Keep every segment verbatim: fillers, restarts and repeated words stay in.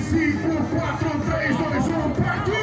cinco, quatro, três, dois, um, partiu!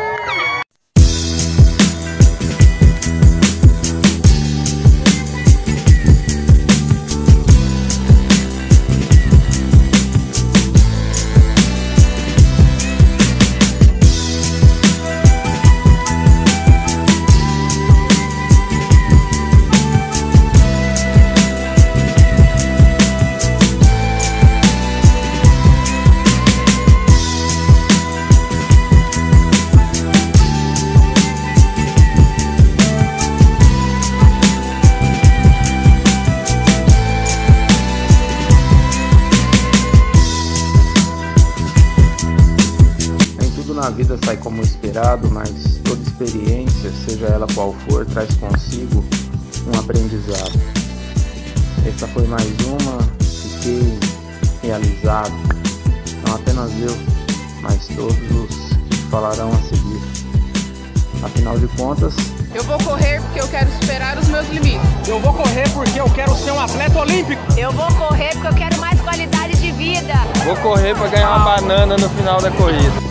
Na vida sai como esperado, mas toda experiência, seja ela qual for, traz consigo um aprendizado. Esta foi mais uma, fiquei realizado, não apenas eu, mas todos os que falarão a seguir. Afinal de contas, eu vou correr porque eu quero superar os meus limites. Eu vou correr porque eu quero ser um atleta olímpico. Eu vou correr porque eu quero mais qualidade de vida. Vou correr para ganhar uma banana no final da corrida.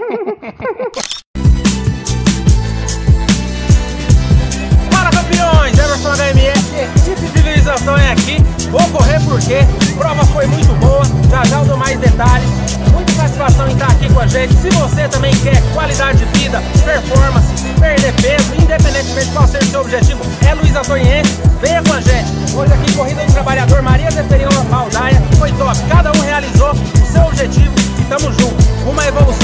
Fala, campeões! Everson H M S, equipe de Luiz Antônio aqui. Vou correr porque a prova foi muito boa. Já já eu dou mais detalhes. Muita satisfação em estar aqui com a gente. Se você também quer qualidade de vida, performance, perder peso, independentemente de qual seja o seu objetivo, é Luiz Antoniense, venha com a gente. Hoje aqui, Corrida do Trabalhador, Maria Zeferina Baldaia, foi top. Cada um realizou o seu objetivo e tamo junto. Uma evolução